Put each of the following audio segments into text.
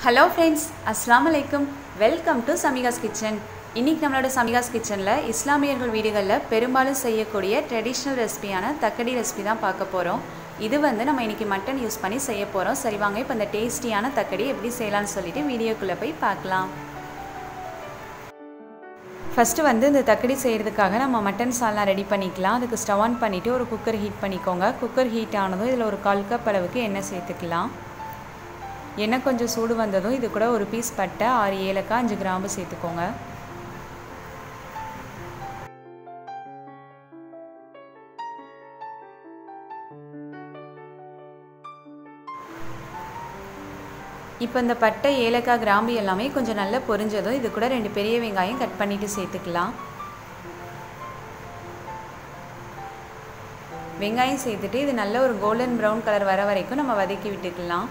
Hello friends, Assalamu alaikum. Welcome to Samiga's Kitchen. இன்னைக்கு நம்மளோட Samiga's Kitchenல இஸ்லாமியர்கள் வீடுகள்ல பெரும்பாலும் செய்யக்கூடிய ட்ரெடிஷனல் ரெசிபியான தக்கடி ரெசிபி தான் பார்க்க போறோம். இது நம்ம இன்னைக்கு மட்டன் யூஸ் பண்ணி செய்ய போறோம். சரி வாங்க இப்போ இந்த டேஸ்டியான தக்கடி எப்படி செய்யலாம்னு சொல்லிட்டு வீடியோக்குள்ள போய் பார்க்கலாம். ஃபர்ஸ்ட் இந்த தக்கடி செய்யிறதுக்காக நம்ம மட்டன் சால்னா ரெடி பண்ணிக்கலாம். அதுக்கு ஸ்டவ் ஆன் பண்ணிட்டு ஒரு குக்கர் ஹீட் பண்ணிக்கோங்க. குக்கர் ஹீட் ஆனதும் இதில் ஒரு 1/4 கப் அளவுக்கு எண்ணெய் சேர்த்துக்கலாம். எண்ணெய் கொஞ்சம் சூடு வந்ததும் இது கூட ஒரு பீஸ் பட்டை, 6 ஏலக்காய், 5 கிராம்பு சேர்த்துக்கோங்க. இப்போ இந்த பட்டை, ஏலக்காய், கிராம்பு எல்லாமே கொஞ்சம் நல்லா பொரிஞ்சதும் இது கூட 2 பெரிய வெங்காயம் கட் பண்ணிட்டு சேர்த்துக்கலாம். வெங்காயம் சேர்த்துட்டு இது நல்ல ஒரு கோல்டன் ப்ரௌன் கலர் வர வரைக்கும் நம்ம வதக்கி விட்டுக்கலாம்.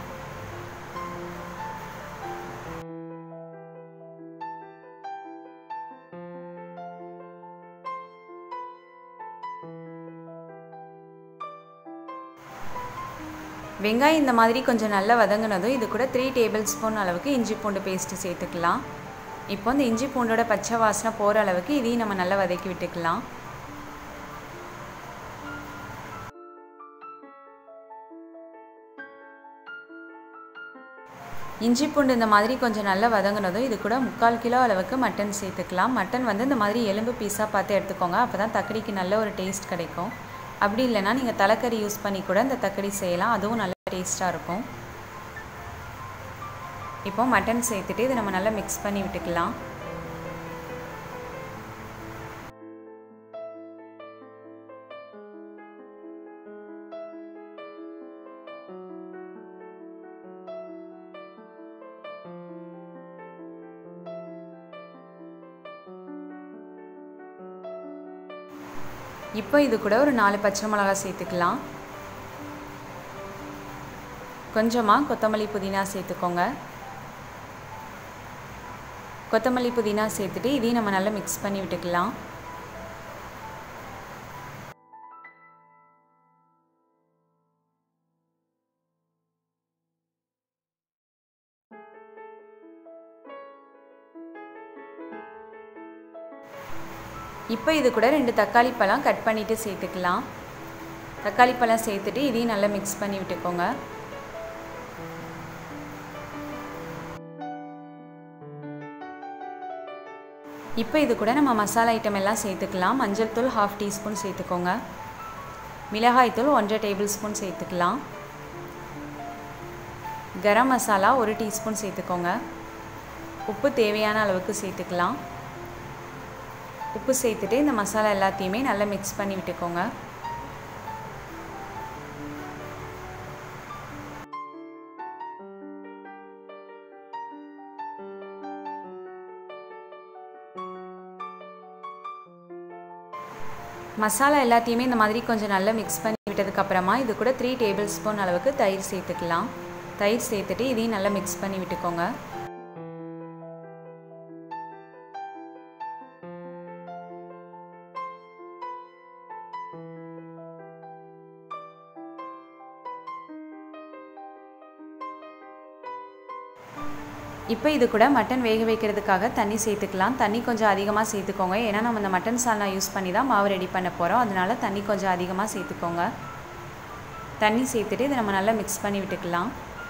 வெங்காயம் இந்த மாதிரி கொஞ்சம் நல்லா வதங்கினதும் இது கூட 3 டேபிள் ஸ்பூன் அளவுக்கு இஞ்சி பூண்டு பேஸ்ட் சேர்த்துக்கலாம். இப்போ இந்த இஞ்சி பூண்டோட பச்சை வாசனை போகிற அளவுக்கு இதையும் நம்ம நல்லா வதக்கி விட்டுக்கலாம். இஞ்சி பூண்டு இந்த மாதிரி கொஞ்சம் நல்லா வதங்கினதும் இது கூட 3/4 கிலோ அளவுக்கு மட்டன் சேர்த்துக்கலாம். மட்டன் இந்த மாதிரி எலும்பு பீஸாக பார்த்து எடுத்துக்கோங்க. அப்போ தான் தக்கடிக்கு நல்ல ஒரு டேஸ்ட் கிடைக்கும். அப்படி இல்லைனா நீங்கள் தலைக்கறி யூஸ் பண்ணி கூட இந்த தக்கடி செய்யலாம். அதுவும் நல்ல டேஸ்ட்டாக இருக்கும். இப்போ மட்டன் சேர்த்துட்டு இதை நம்ம நல்லா மிக்ஸ் பண்ணி விட்டுக்கலாம். இப்போ இது கூட ஒரு 4 பச்சை மிளகாய் சேர்த்துக்கலாம். கொஞ்சமாக கொத்தமல்லி புதினா சேர்த்துக்கோங்க. கொத்தமல்லி புதினா சேர்த்துட்டு இதையும் நம்ம நல்லா மிக்ஸ் பண்ணி விட்டுக்கலாம். இப்போ இது கூட 2 தக்காளி பழம் கட் பண்ணிவிட்டு சேர்த்துக்கலாம். தக்காளி பழம் சேர்த்துட்டு இதையும் நல்லா மிக்ஸ் பண்ணி விட்டுக்கோங்க. இப்போ இது கூட நம்ம மசாலா ஐட்டம் எல்லாம் சேர்த்துக்கலாம். மஞ்சள் தூள் 1/2 டீஸ்பூன் சேர்த்துக்கோங்க. மிளகாய் தூள் 1/2 டேபிள் ஸ்பூன் சேர்த்துக்கலாம். கரம் மசாலா 1 டீஸ்பூன் சேர்த்துக்கோங்க. உப்பு தேவையான அளவுக்கு சேர்த்துக்கலாம். உப்பு சேர்த்துட்டு இந்த மசாலா எல்லாத்தையுமே நல்லா மிக்ஸ் பண்ணி விட்டுக்கோங்க. மசாலா எல்லாத்தையுமே இந்த மாதிரி கொஞ்சம் நல்லா மிக்ஸ் பண்ணி விட்டதுக்கப்புறமா இது கூட 3 டேபிள் ஸ்பூன் அளவுக்கு தயிர் சேர்த்துக்கலாம். தயிர் சேர்த்துட்டு இதையும் நல்லா மிக்ஸ் பண்ணி விட்டுக்கோங்க. இப்போ இது கூட மட்டன் வேக வைக்கிறதுக்காக தண்ணி சேர்த்துக்கலாம். தண்ணி கொஞ்சம் அதிகமாக சேர்த்துக்கோங்க. ஏன்னா நம்ம இந்த மட்டன் சால்னா யூஸ் பண்ணி தான் மாவு ரெடி பண்ண போகிறோம். அதனால தண்ணி கொஞ்சம் அதிகமாக சேர்த்துக்கோங்க. தண்ணி சேர்த்துட்டு இதை நம்ம நல்லா மிக்ஸ் பண்ணி விட்டுக்கலாம்.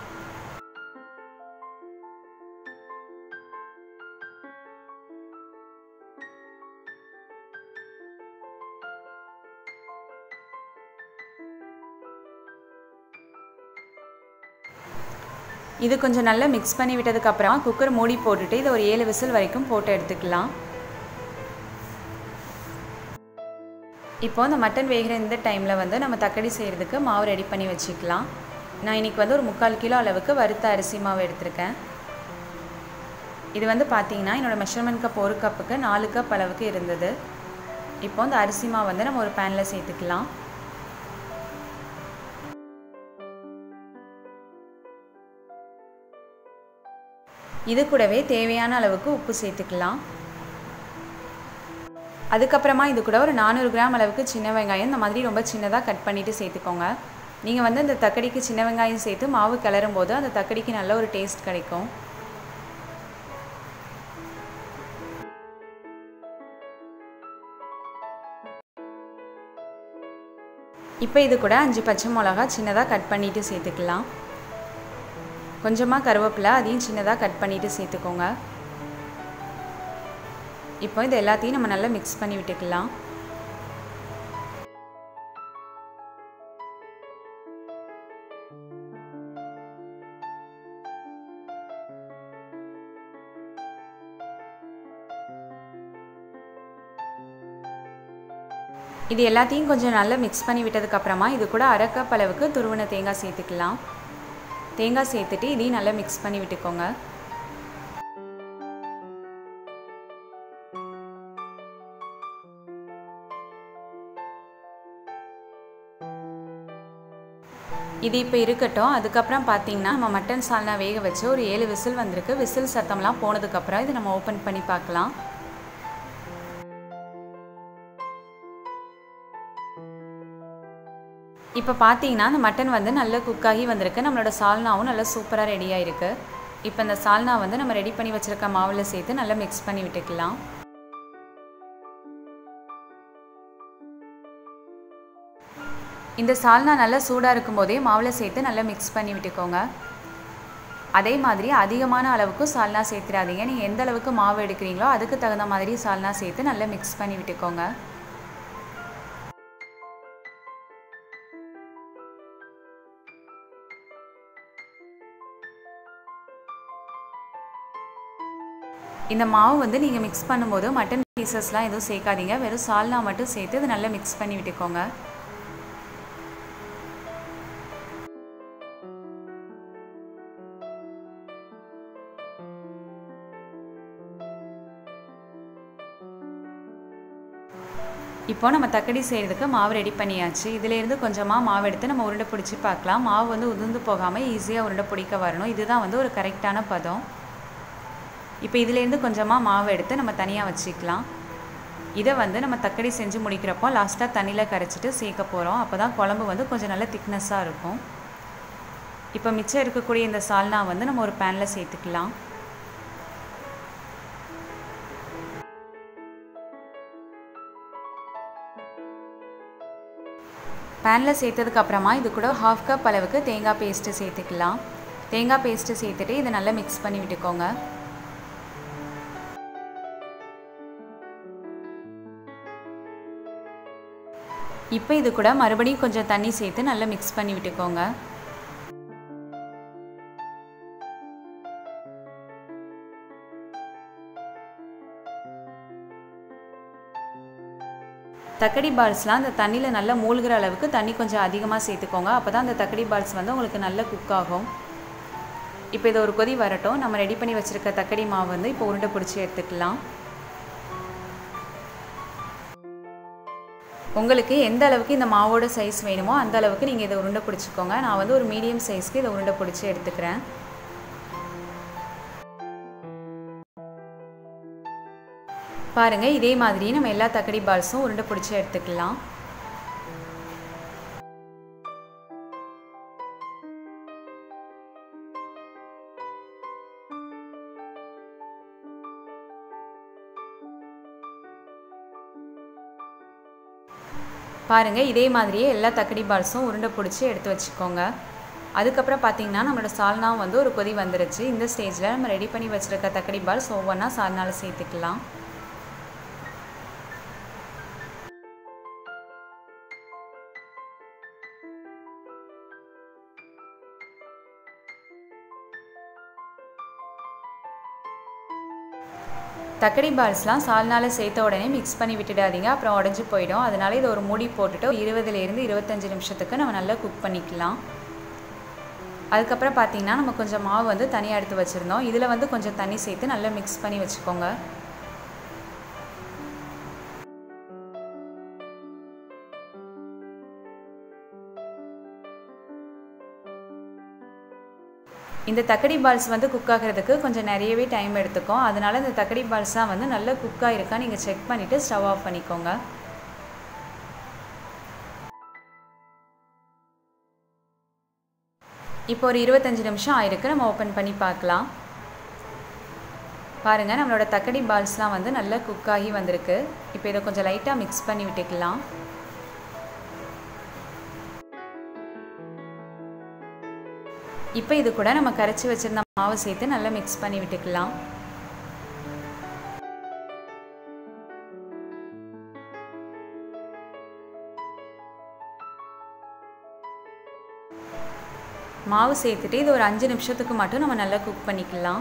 இது கொஞ்சம் நல்லா மிக்ஸ் பண்ணி விட்டதுக்கப்புறம் குக்கர் மூடி போட்டுட்டு இதை ஒரு 7 விசில் வரைக்கும் போட்டு எடுத்துக்கலாம். இப்போ இந்த மட்டன் வேகிற இந்த டைமில் நம்ம தக்கடி செய்கிறதுக்கு மாவு ரெடி பண்ணி வச்சுக்கலாம். நான் இன்றைக்கி ஒரு 3/4 கிலோ அளவுக்கு வறுத்த அரிசி மாவு எடுத்திருக்கேன். இது பார்த்தீங்கன்னா என்னோடய மெஷர்மெண்ட் கப் 1 கப்புக்கு 4 கப் அளவுக்கு இருந்தது. இப்போ இந்த அரிசி மாவு நம்ம ஒரு பேனில் சேர்த்துக்கலாம். இது கூடவே தேவையான அளவுக்கு உப்பு சேர்த்துக்கலாம். அதுக்கப்புறமா இது கூட ஒரு 400 கிராம் அளவுக்கு சின்ன வெங்காயம் இந்த மாதிரி ரொம்ப சின்னதாக கட் பண்ணிவிட்டு சேர்த்துக்கோங்க. நீங்கள் இந்த தக்கடிக்கு சின்ன வெங்காயம் சேர்த்து மாவு கிளறும் போது அந்த தக்கடிக்கு நல்ல ஒரு டேஸ்ட் கிடைக்கும். இப்போ இது கூட 5 பச்சை மிளகா சின்னதாக கட் பண்ணிவிட்டு சேர்த்துக்கலாம். கொஞ்சமாக கருவேப்பிலை அதையும் சின்னதாக கட் பண்ணிவிட்டு சேர்த்துக்கோங்க. இப்போ இது எல்லாத்தையும் நம்ம நல்லா மிக்ஸ் பண்ணி விட்டுக்கலாம். இது எல்லாத்தையும் கொஞ்சம் நல்லா மிக்ஸ் பண்ணி விட்டதுக்கப்புறமா இது கூட 1/2 கப் அளவுக்கு துருவின தேங்காய் சேர்த்துக்கலாம். தேங்காய் சேர்த்துட்டு இதையும் நல்லா மிக்ஸ் பண்ணி விட்டுக்கோங்க. இது இப்போ இருக்கட்டும். அதுக்கப்புறம் பார்த்தீங்கன்னா நம்ம மட்டன் சால்னா வேக வச்சு ஒரு 7 விசில் வந்திருக்கு. விசில் சத்தம்லாம் போனதுக்கப்புறம் இது நம்ம ஓப்பன் பண்ணி பார்க்கலாம். இப்போ பார்த்தீங்கன்னா அந்த மட்டன் வந்து நல்லா குக்காகி வந்திருக்கு. நம்மளோட சால்னாவும் நல்லா சூப்பராக ரெடியாக இருக்குது. இப்போ இந்த சால்னா வந்து நம்ம ரெடி பண்ணி வச்சுருக்க மாவில் சேர்த்து நல்லா மிக்ஸ் பண்ணி விட்டுக்கலாம். இந்த சால்னா நல்லா சூடாக இருக்கும்போதே மாவில் சேர்த்து நல்லா மிக்ஸ் பண்ணி விட்டுக்கோங்க. அதே மாதிரி அதிகமான அளவுக்கு சால்னா சேர்த்துடாதீங்க. நீங்கள் எந்த அளவுக்கு மாவு எடுக்கிறீங்களோ அதுக்கு தகுந்த மாதிரி சால்னா சேர்த்து நல்லா மிக்ஸ் பண்ணி விட்டுக்கோங்க. இந்த மாவு வந்து நீங்கள் மிக்ஸ் பண்ணும்போது மட்டன் பீசஸ்லாம் எதுவும் சேர்க்காதீங்க. வெறும் சால்னா மட்டும் சேர்த்து இது நல்லா மிக்ஸ் பண்ணி விட்டுக்கோங்க. இப்போ நம்ம தக்கடி செய்கிறதுக்கு மாவு ரெடி பண்ணியாச்சு. இதிலேருந்து கொஞ்சமாக மாவு எடுத்து நம்ம உருண்டை பிடிச்சி பார்க்கலாம். மாவு வந்து உதிர்ந்து போகாமல் ஈஸியாக உருண்டை பிடிக்க வரணும். இதுதான் வந்து ஒரு கரெக்டான பதம். இப்போ இதிலேருந்து கொஞ்சமாக மாவு எடுத்து நம்ம தனியாக வச்சுக்கலாம். இதை வந்து நம்ம தக்கடி செஞ்சு முடிக்கிறப்போ லாஸ்ட்டாக தண்ணியில் கரைச்சிட்டு சேர்க்க போகிறோம். அப்போ தான் குழம்பு வந்து கொஞ்சம் நல்ல திக்னஸாக இருக்கும். இப்போ மிச்சம் இருக்கக்கூடிய இந்த சால்னா வந்து நம்ம ஒரு பேனில் சேர்த்துக்கலாம். பேனில் சேர்த்ததுக்கப்புறமா இது கூட 1/2 கப் அளவுக்கு தேங்காய் பேஸ்ட்டு சேர்த்துக்கலாம். தேங்காய் பேஸ்ட்டு சேர்த்துட்டு இதை நல்லா மிக்ஸ் பண்ணி விட்டுக்கோங்க. இப்போ இது கூட மறுபடியும் கொஞ்சம் தண்ணி சேர்த்து நல்லா மிக்ஸ் பண்ணி விட்டுக்கோங்க. தக்கடி பால்ஸ்லாம் அந்த தண்ணியில் நல்லா மூழ்கிற அளவுக்கு தண்ணி கொஞ்சம் அதிகமாக சேர்த்துக்கோங்க. அப்போ தான் அந்த தக்கடி பால்ஸ் வந்து உங்களுக்கு நல்லா குக் ஆகும். இப்போ இது ஒரு கொதி வரட்டும். நம்ம ரெடி பண்ணி வச்சுருக்க தக்கடி மாவு வந்து இப்போ உருண்டை பிடிச்சி எடுத்துக்கலாம். உங்களுக்கு எந்த அளவுக்கு இந்த மாவோட சைஸ் வேணுமோ அந்த அளவுக்கு நீங்கள் இதை உருண்டை பிடிச்சிக்கோங்க. நான் வந்து ஒரு மீடியம் சைஸ்க்கு இதை உருண்டை பிடிச்சி எடுத்துக்கிறேன். பாருங்கள், இதே மாதிரி நம்ம எல்லா தக்கடி பால்ஸும் உருண்டை பிடிச்சி எடுத்துக்கலாம். பாருங்கள், இதே மாதிரியே எல்லா தக்கடி பால்ஸும் உருண்டை பிடிச்சி எடுத்து வச்சுக்கோங்க. அதுக்கப்புறம் பார்த்தீங்கன்னா நம்மளோட சால்னா வந்து ஒரு கொதி வந்துருச்சு. இந்த ஸ்டேஜில் நம்ம ரெடி பண்ணி வச்சுருக்க தக்கடி பால்ஸ் ஒவ்வொன்றா சால்னாவில் சேர்த்துக்கலாம். தக்கடி பால்ஸ்லாம் சால்னாவில் சேர்த்த உடனே மிக்ஸ் பண்ணி விட்டுடாதீங்க, அப்புறம் உடஞ்சி போயிடும். அதனால இதை ஒரு மூடி போட்டுட்டு 20லேருந்து 25 நிமிஷத்துக்கு நம்ம நல்லா குக் பண்ணிக்கலாம். அதுக்கப்புறம் பார்த்தீங்கன்னா நம்ம கொஞ்சம் மாவு வந்து தனியாக எடுத்து வச்சுருந்தோம். இதில் வந்து கொஞ்சம் தண்ணி சேர்த்து நல்லா மிக்ஸ் பண்ணி வச்சுக்கோங்க. இந்த தக்கடி பால்ஸ் வந்து குக் ஆகிறதுக்கு கொஞ்சம் நிறையவே டைம் எடுத்துக்கும். அதனால இந்த தக்கடி பால்ஸ்லாம் வந்து நல்லா குக் ஆகிருக்கா நீங்கள் செக் பண்ணிவிட்டு ஸ்டவ் ஆஃப் பண்ணிக்கோங்க. இப்போ ஒரு 25 நிமிஷம் ஆயிருக்கு. நம்ம ஓப்பன் பண்ணி பார்க்கலாம். பாருங்கள், நம்மளோட தக்கடி பால்ஸ்லாம் வந்து நல்லா குக் ஆகி வந்திருக்கு. இப்போ இதை கொஞ்சம் லைட்டாக மிக்ஸ் பண்ணி விட்டுக்கலாம். இப்போ இது கூட நம்ம கரைச்சி வச்சுருந்த மாவு சேர்த்து நல்லா மிக்ஸ் பண்ணி விட்டுக்கலாம். மாவு சேர்த்துட்டு இது ஒரு 5 நிமிஷத்துக்கு மட்டும் நம்ம நல்லா குக் பண்ணிக்கலாம்.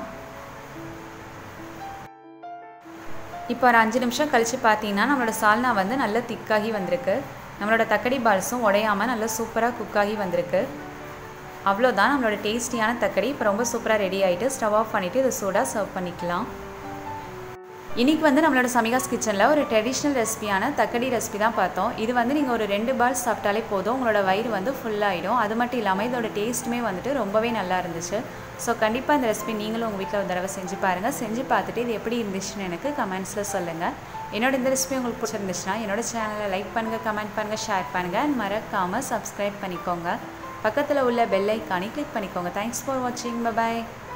இப்போ ஒரு 5 நிமிஷம் கழித்து பார்த்தீங்கன்னா நம்மளோட சால்னா வந்து நல்லா திக்காகி வந்திருக்கு. நம்மளோட தக்கடி பால்ஸும் உடையாமல் நல்லா சூப்பராக குக்காகி வந்திருக்கு. அவ்வளோதான், நம்மளோட டேஸ்டியான தக்கடி இப்போ ரொம்ப சூப்பராக ரெடி ஆகிட்டு ஸ்டவ் ஆஃப் பண்ணிவிட்டு இதை சூடாக சர்வ் பண்ணிக்கலாம். இன்றைக்கி வந்து நம்மளோட சமிகாஸ் கிச்சனில் ஒரு ட்ரெடிஷ்னல் ரெசிபியான தக்கடி ரெசிபி தான் பார்த்தோம். இது வந்து நீங்கள் ஒரு 2 பால்ஸ் சாப்பிட்டாலே போதும், உங்களோட வயிறு வந்து ஃபுல்லாகிடும். அது மட்டும் இல்லாமல் இதோட டேஸ்ட்டுமே வந்துட்டு ரொம்பவே நல்லா இருந்துச்சு. ஸோ கண்டிப்பாக இந்த ரெசிபி நீங்களும் உங்கள் வீட்டில் ஒரு தடவை செஞ்சு பாருங்கள். செஞ்சு பார்த்துட்டு இது எப்படி இருந்துச்சுன்னு எனக்கு கமெண்ட்ஸில் சொல்லுங்கள். என்னோட இந்த ரெசிபி உங்களுக்கு பிடிச்சிருந்துச்சுன்னா என்னோட சேனலை லைக் பண்ணுங்கள், கமெண்ட் பண்ணுங்கள், ஷேர் பண்ணுங்கள் அண்ட் மறக்காமல் சப்ஸ்கிரைப் பண்ணிக்கோங்க. பக்கத்தில் உள்ள பெல் ஐக்கானை கிளிக் பண்ணிக்கோங்க. தேங்க்ஸ் ஃபார் வாட்சிங். பை.